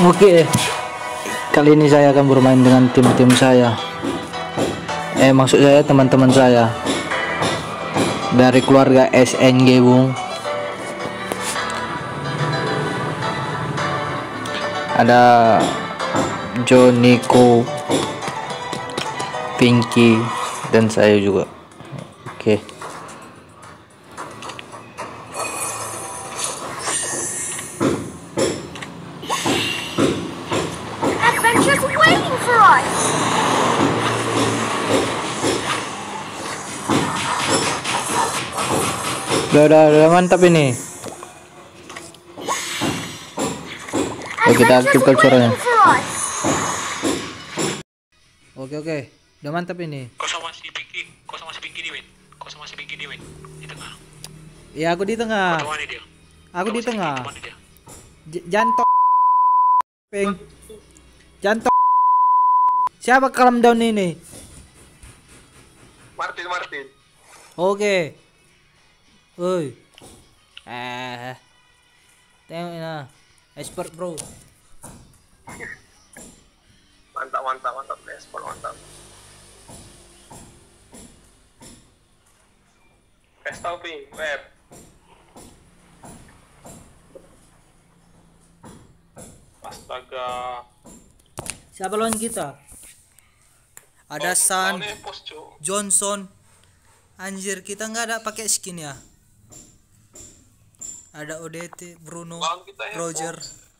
Oke, kali ini saya akan bermain dengan tim-tim saya. Maksud saya teman-teman saya dari keluarga SNG Bung. Ada Joniko, Pinky, dan saya juga. Oke. Adventure's waiting for us. Udah mantap ini. Kita aktifkan suaranya. Oke, udah mantap ini. Kau sama si Pinky di win. Di tengah. Ya aku di tengah. Kau dia. Aku di tengah. Dia. Jantok. Ping. Jantok. Siapa calm down ini? Martin. Oke. Woi. Tengok ini. Expert bro. Mantap. Esport mantap. Pesta Ping, web. Astaga. Siapa lawan kita? Ada San, Lawannya pos, Cuk. Johnson. Anjir, kita nggak ada pakai skin ya. Ada ODT, Bruno, Lawan kita ya, Roger.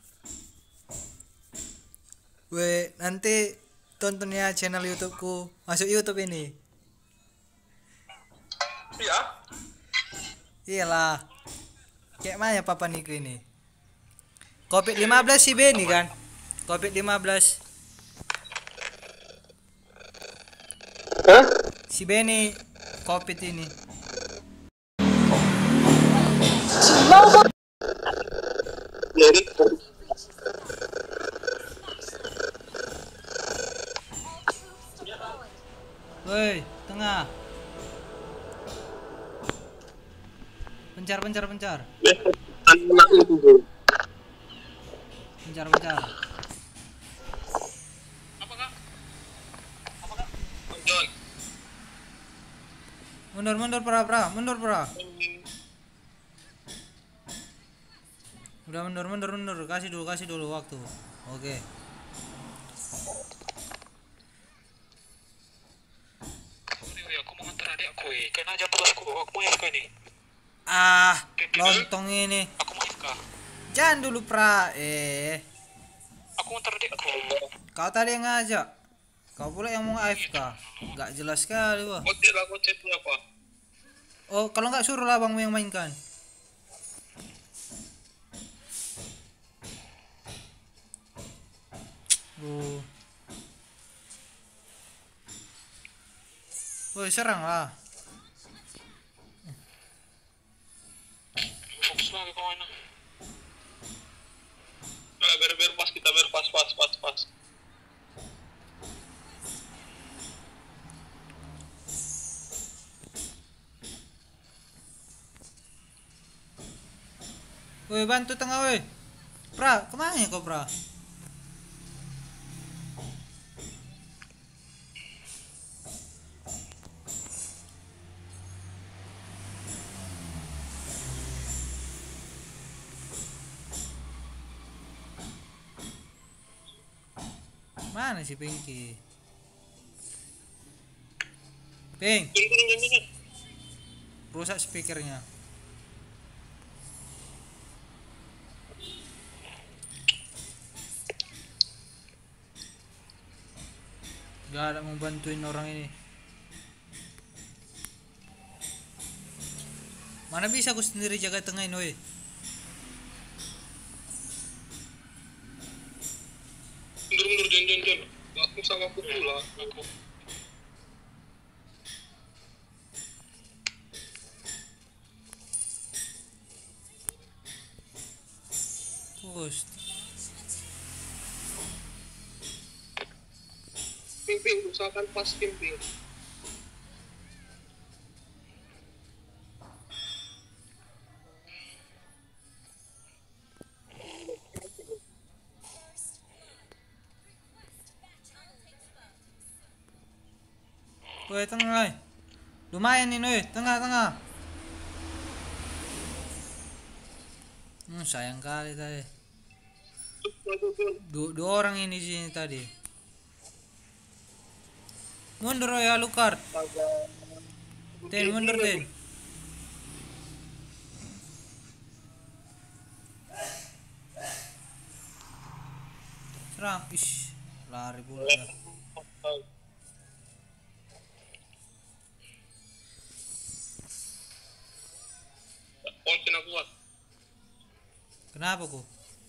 Weh, nanti tonton ya channel YouTubeku. Masuk YouTube ini. Iya. Iyalah. Kayak mana papa Niku ini? Covid 15 si Benny kan? Covid 15. Hah? Si Benny Covid ini. Jadi Woi, tengah. Pencar. anak itu tuh. Pencar. Apakah? Mundur pra. Udah mundur. Kasih dulu waktu. Oke. Aku mau nganter adikku. Kena aja terusku. Aku mau FK ini. Lontong ini. Aku mau FK. Jangan dulu pra. Aku mau nganter adikku. Kau tadi yang ngajak. Kau pula yang mau AFK. Gak jelas sekali wah. Aku chat apa? Oh, kalau nggak suruh lah abangmu yang mainkan. Woi, serang lah. Fokus lagi kawan. Biar pas kita pas. Woi, bantu tengah woi. Pra, kemana ya kau pra? Mana si Pinky? Pink, rusak speakernya. Gak ada mau bantuin orang ini. Mana bisa aku sendiri jaga tengah ini woi. Mundur Jon. Aku sama aku pula. Aku. Post. Ping, usahakan pas Ping. Woi, tengah, woi. Lumayan ini, woi. Tengah. Sayang kali tadi. Dua orang ini sini tadi. Mundur ya, Lukar. Ten, mundur, Ten. Serang. Ish, lari pula. Konsen aku kuat. Kenapa kok?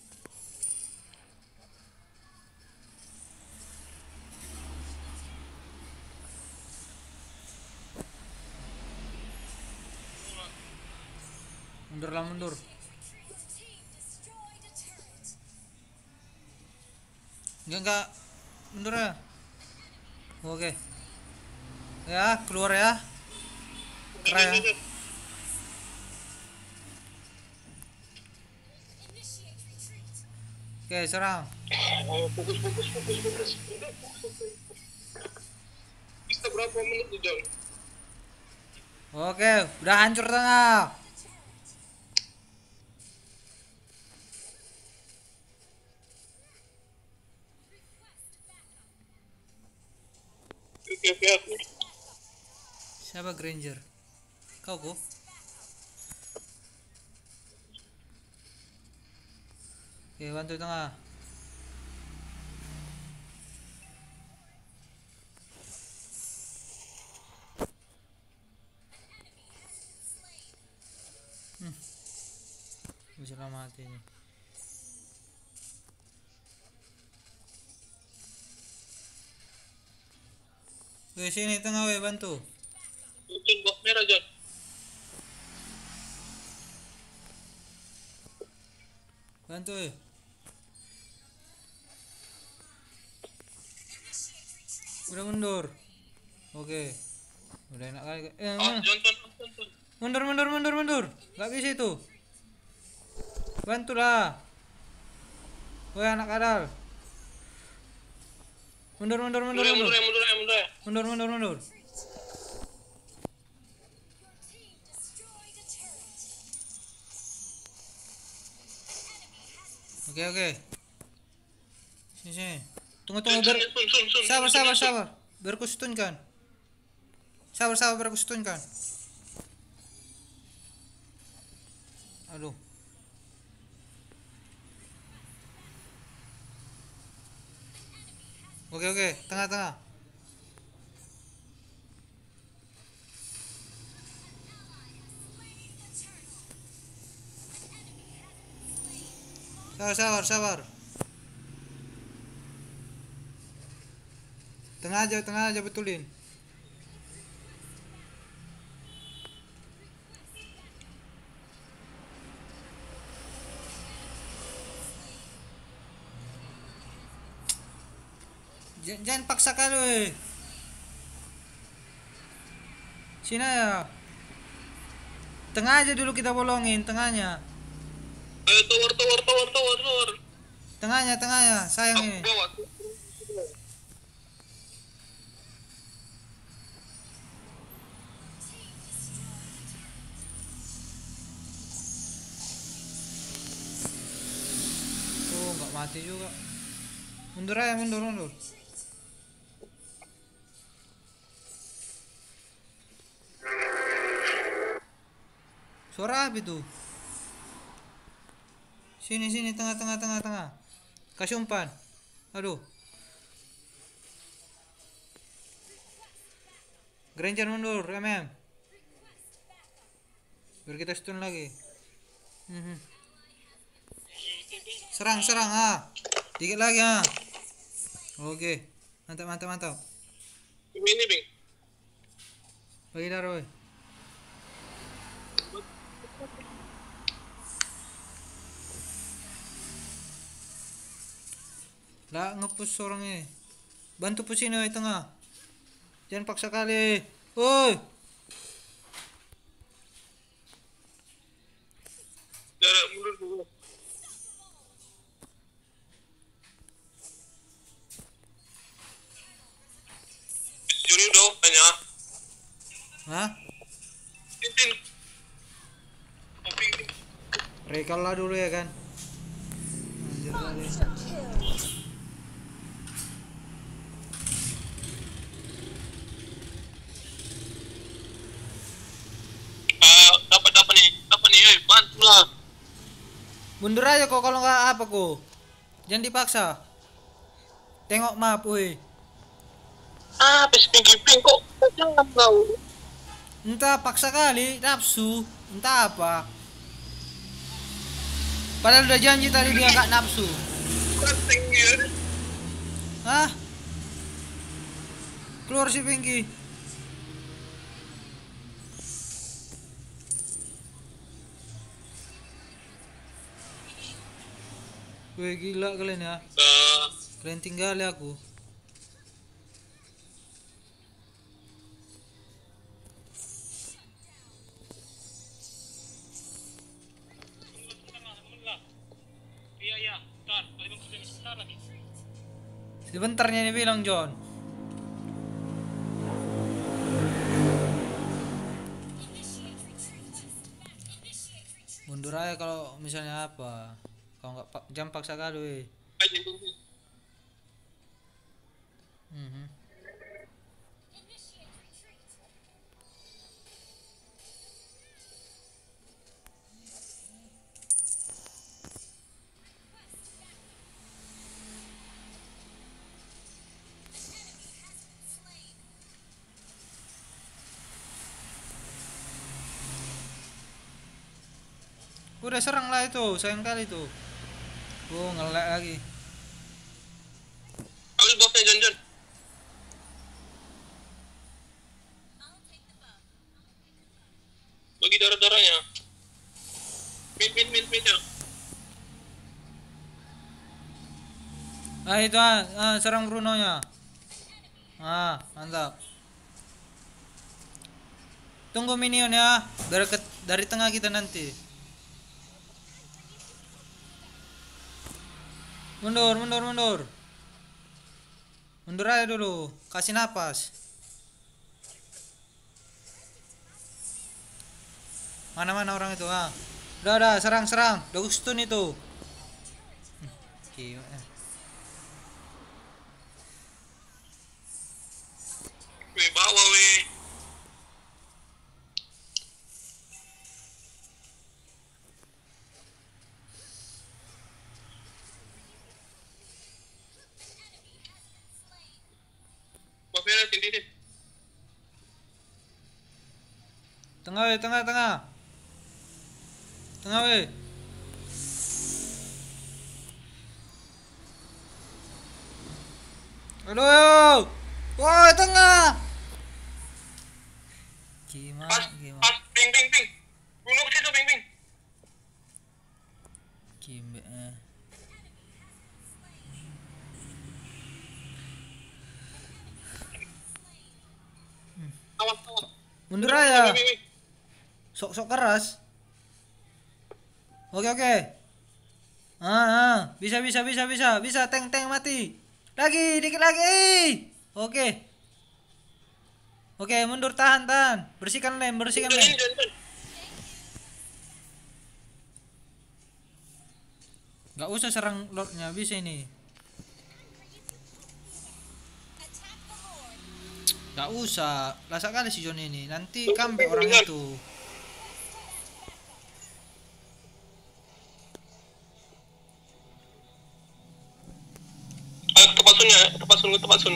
Mundur. Enggak. Mundur ya. Oke. Ya, keluar ya. Keren ya. Oke, serang. Fokus. Bisa berapa menit tuh, John? Oke, udah hancur tengah. Oke, aku. Siapa Granger? Kau kok? Oke, bantu tengah. Bisa mati ini. Weh, sini tengah, weh, bantu. John, box merah, John. Bantu, weh. Udah mundur. Oke. Udah enak kali. John. Mundur. Gak bisa itu. Bantulah. Woi, anak kadal. Mundur. Mundur. Mundur. Oke. Sini. Tunggu. Sabar. Biar ku stunkan. Sabar, biar ku stunkan. Aduh. Oke. Tengah. Sabar. Tengah aja betulin. Jangan paksa kali. Sini ya. Tengah aja dulu kita bolongin tengahnya. Ayo tower. Tengahnya, sayang ini. Bawah. Tuh, nggak mati juga. Mundur aja, mundur. Suara apa itu? Sini, tengah. Kasih umpan. Aduh. Granger mundur, MM. Biar kita stun lagi. Serang, dikit lagi, Oke. Mantap. Ini, Bing. Bagi darah, woy. Lah, ngepush orangnya. Bantu push ini, woy, tengah. Jangan paksa kali. Woi. Jarak mundur dulu. Juni udah banyak. Tintin. Oh, ping. Recall lah dulu ya kan. Anjir kali. Dapat nih, bantulah. Mundur aja kok kalau nggak apa kok. Jangan dipaksa. Tengok map, woi. Habis ping kok jangan kau. Entah paksa kali, nafsu, entah apa. Padahal udah janji tadi dia nggak nafsu. Penting dia. Hah? Keluar si Pinky. Wih gila kalian ya. Kalian tinggal ya aku. Iya, bentar. Paling bagus sebentar lagi. Sebentarnya ini bilang John. Mundur aja kalau misalnya apa. Kalau nggak jam paksa kali. Udah serang lah itu, sayang kali itu. Oh ngelek lagi. Ambil buffnya John. Bagi darah-darahnya. Min ya. Itu serang Bruno nya. Mantap. Tunggu minion ya, dari tengah kita nanti. Mundur. Mundur aja dulu, kasih napas. Mana orang itu Udah serang. Udah stun itu. Gila. Bawa weh. Buffnya tintin. Tengah. Tengah weh. Aduh. Woi, tengah. Gimana? Pas, ping. Bunuh ke situ, ping. Awas. Mundur aja. Sok keras. Oke. Bisa. Tank mati. Dikit lagi. Oke, mundur, tahan. Bersihkan lem. Gak usah serang lordnya, bisa ini. Gak usah, lasak kali si John ini. Nanti comeback orang itu. Tepat sun.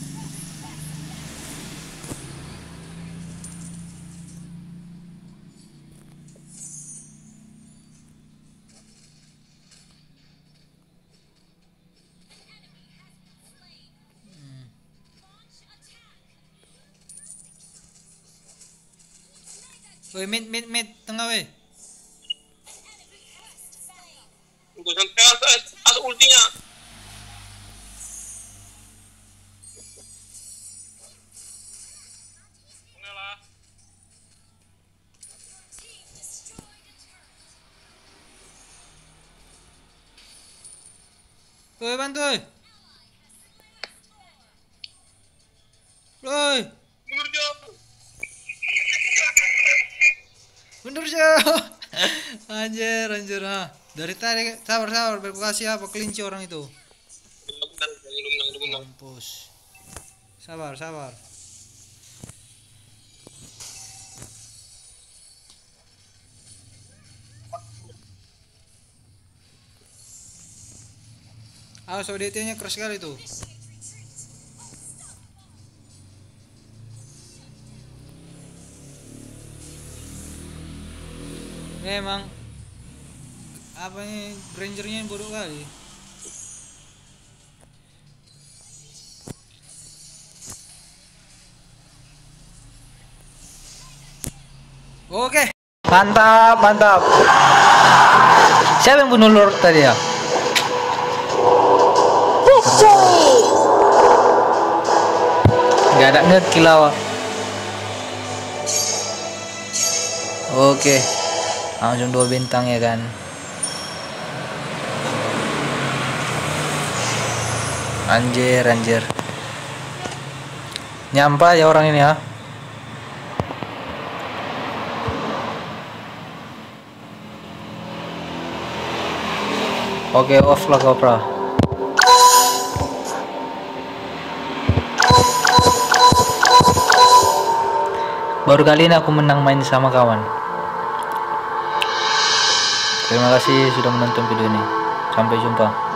Woi, mid tengah weh. Untuk sampai as ultinya. Mengalah. Woi, bantu woi. Woi. Mundur jauh. Anjir ha. Dari tadi sabar berku kasih apa kelinci orang itu. Udah menang. Mampus. Sabar. Ah, so DT-nya keras sekali tuh. Memang apa ini Grangernya yang bodoh kali. Oke, mantap. Siapa yang bunuh Lord tadi ya? Gak ada ngekill awak. Oke, langsung 2 bintang ya kan. Anjir. Nyampa ya orang ini ya. Oke, off lah Kopra. Baru kali ini aku menang main sama kawan. Terima kasih sudah menonton video ini. Sampai jumpa.